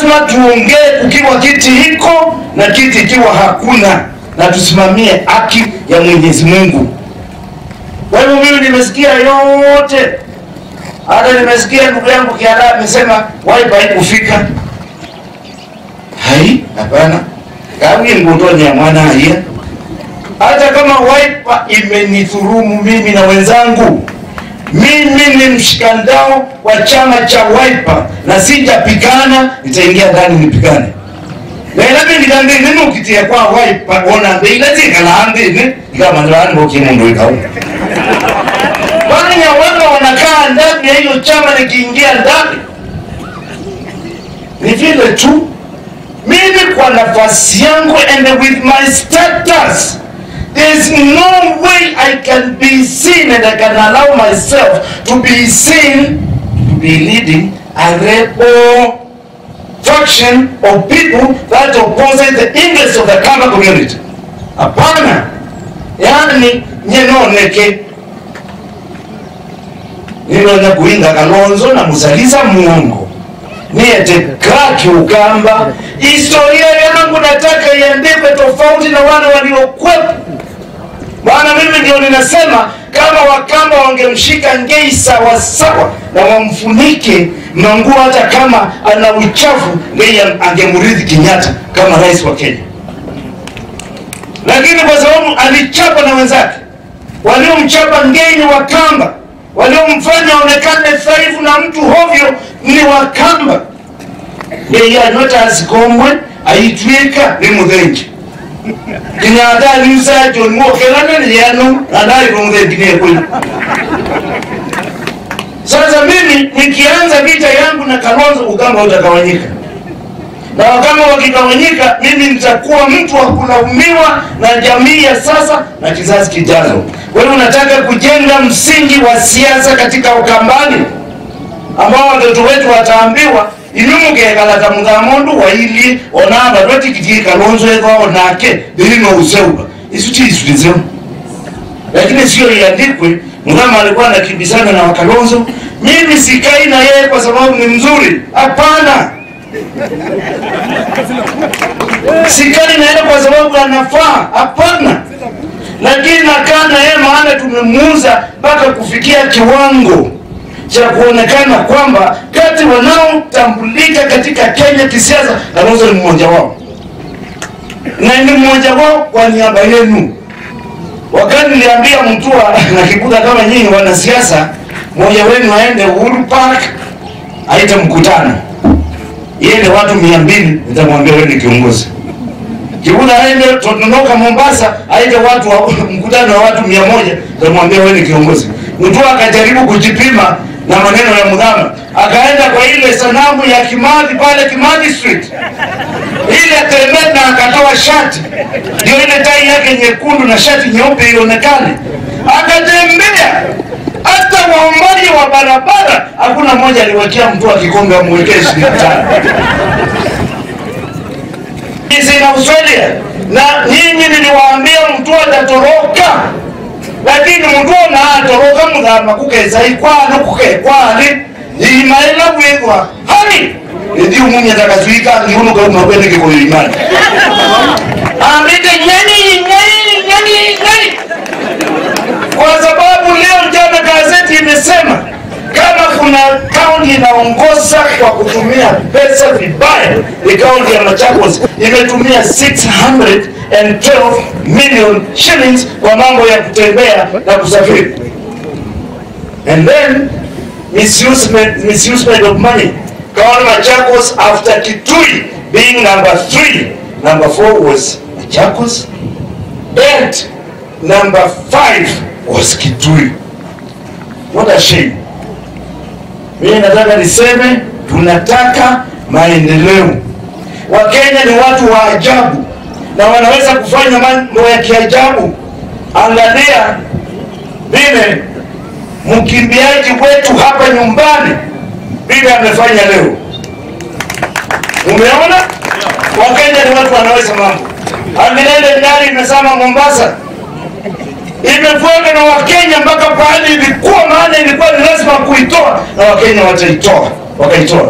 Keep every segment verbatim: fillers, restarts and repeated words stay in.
lazima tuongee kukiwa kiti hiko na kiti ikiwa hakuna, na tusimamie haki ya Mwenyezi Mungu. Kwa hivyo mimi nimesikia yote. Hata nimesikia ndugu yangu Kiara amesema Wiper haikufika. Hai, hapana. Kawi ngotoni ya mwana haya. Hata kama Wiper imenithurumu mimi na wenzangu, mimi ni mshikandao wa chama cha Wiper na sijapigana, nitaingia ndani nipigane. Na ilabi nikambe nini ukitia kwa Wiper ona mbeilazi kalaambe ni kama ndani boki mundu ikao. Wani ya wanga wanakaa ndani ya hiyo chama nikiingia ndani. Ni vile tu mimi kwa nafasi yangu and with my status, there's no way I can be seen and I can allow myself to be seen to be leading a rebel faction of people that oppose the interests of the Kamba community. Hapana. Yani nyenoneke ninonya kuinga Kalonzo na Musalisa muongo niete kraki Ukamba. Historia yangu nataka iandikwe tofauti na wale waliokuwepo. Maana mimi ndio ninasema kama Wakamba wangemshika Ngei sawa sawa na wamfunike manguo hata kama ana uchafu, Ngei angemrithi Kenyatta kama rais wa Kenya. Lakini kwa sababu alichapa na wenzake, waliomchapa Ngei ni Wakamba, waliomfanya aonekane dhaifu na mtu hovyo ni Wakamba. Ngei anota asikomwe aitweka ni Muthenji. Kinyata Lusa John Mokelana ni yanu nadai Muthenji ni kweli. Sasa mimi nikianza vita yangu na Kalonzo, Ukamba utagawanyika. Na kama wakigawanyika, mimi nitakuwa mtu wa kulaumiwa na jamii ya sasa na kizazi kijazo. Wewe unataka kujenga msingi wa siasa katika Ukambani ambao watoto wetu wataambiwa inyumuke kalata mudhamondu wa ili onamba dwati kiti Kalonzo eva onake bilino useuba isuti isutizeo. Lakini sio iandikwe Mudhama alikuwa anakimbizana na Kalonzo, mimi sikai na yeye kwa sababu ni mzuri. Hapana. Sikai na yeye kwa sababu anafaa. Hapana. Lakini nakaa na yeye maana tumemuuza mpaka kufikia kiwango cha kuonekana kwamba kati wanaotambulika katika Kenya kisiasa, Kalonzo ni mmoja wao. Na ni mmoja wao kwa niaba yenu. Wakati niliambia Mutua na Kikuta kama nyinyi wanasiasa, mmoja wenu aende Uhuru Park aite mkutano, yeye watu mia mbili, nitamwambia wewe ni kiongozi. Kikuta aende Tononoka Mombasa aite watu wa, mkutano wa watu mia moja, nitamwambia wewe ni kiongozi. Mutua akajaribu kujipima na maneno ya Mudhama, akaenda kwa ile sanamu ya Kimathi pale Kimathi Street, ile tembea na akatoa shati, ndio ile tai yake nyekundu na shati nyeupe ionekane, akatembea. Hata waombaji wa barabara hakuna mmoja aliwekea mtu akikombe amwekee shilingi tano. Hizi na Australia na nyinyi niliwaambia mtu atatoroka, lakini mtu na atoroka Mudhama kukeza ikwano kukekwani imaila wegwa hani ndio munye takazuika ngiuno kwa mabene kwa imani amike nyani nyani nyani nyani. Kwa sababu leo jana gazeti imesema kama kuna kaunti inaongoza kwa kutumia pesa vibaya, ni kaunti ya Machakos. Imetumia six hundred twelve million shillings kwa mambo ya kutembea na kusafiri. And then misusement, misusement of money. Kaunti Machakos after Kitui being number three, number four was Machakos, and number five was Kitui. What a shame. Mimi nataka niseme tunataka maendeleo. Wakenya ni watu wa ajabu na wanaweza kufanya mambo ya kiajabu. Angalia vile mkimbiaji wetu hapa nyumbani vile amefanya leo. Umeona? Wakenya ni watu wanaweza mambo. Angalia ndani imesema Mombasa, imefuata na Wakenya mpaka pale ilikuwa maana ilikuwa ni lazima kuitoa na Wakenya wataitoa, wakaitoa.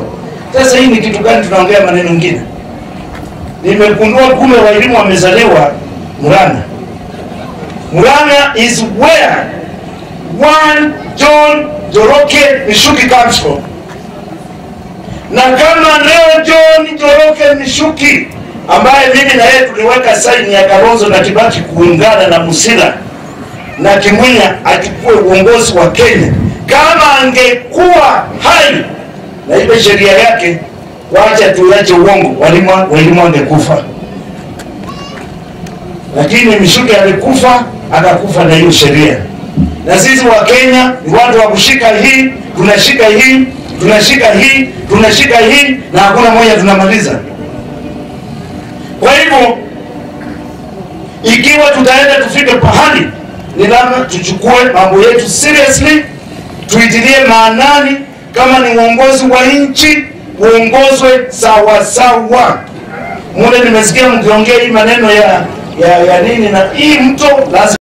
Sasa hii ni kitu gani tunaongea maneno mengine? Nimegundua kume wa elimu wamezaliwa Murang'a. Murang'a is where one John Njoroge Mishuki comes from. Na kama leo John Njoroge Mishuki ambaye mimi na yeye tuliweka saini ya Kalonzo na Kibaki kuungana na Musila na Kimwinya achukue uongozi wa Kenya, kama angekuwa hai na ile sheria yake, wacha tuache uongo, walimu walimu angekufa. Lakini Mishuki alikufa, akakufa na hiyo sheria. Na sisi wa Kenya ni watu wa kushika hii, tunashika hii, tunashika hii, tunashika hii, na hakuna moja tunamaliza. Kwa hivyo ikiwa tutaenda tufike pahali, ni lazima tuchukue mambo yetu seriously, tuitilie maanani. Kama ni uongozi wa nchi, uongozwe sawa sawa. Mule nimesikia mkiongea hii maneno ya ya, ya nini na hii mto lazima